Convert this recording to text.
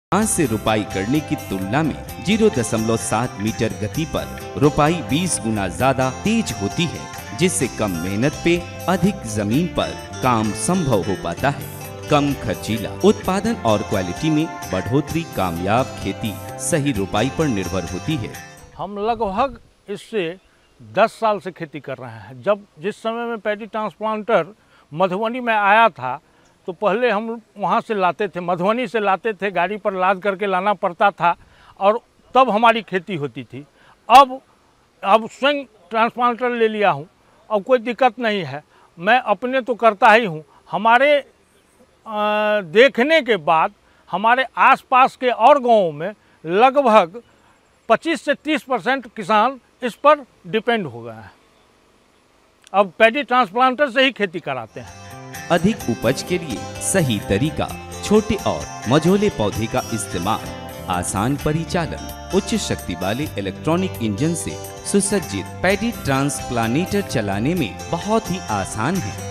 आज से रुपाई करने की तुलना में 0.7 मीटर गति पर रुपाई 20 गुना ज्यादा तेज होती है, जिससे कम मेहनत पे अधिक जमीन पर काम संभव हो पाता है। कम खर्चीला उत्पादन और क्वालिटी में बढ़ोतरी कामयाब खेती सही रुपाई पर निर्भर होती है। हम लगभग इससे 10 साल से खेती कर रहे हैं। जिस समय में पैडी ट्रांसप्लांटर मधुबनी में आया था तो पहले हम वहाँ से लाते थे, मधुबनी से लाते थे, गाड़ी पर लाद करके लाना पड़ता था और तब हमारी खेती होती थी। अब स्वयं ट्रांसप्लांटर ले लिया हूँ, अब कोई दिक्कत नहीं है। मैं अपने तो करता ही हूँ, हमारे देखने के बाद हमारे आसपास के और गाँवों में लगभग 25 से 30% किसान इस पर डिपेंड हो गए हैं। अब पैडी ट्रांसप्लांटर से ही खेती कराते हैं। अधिक उपज के लिए सही तरीका, छोटे और मझोले पौधे का इस्तेमाल, आसान परिचालन, उच्च शक्ति वाले इलेक्ट्रॉनिक इंजन से सुसज्जित पैडी ट्रांसप्लांटर चलाने में बहुत ही आसान है।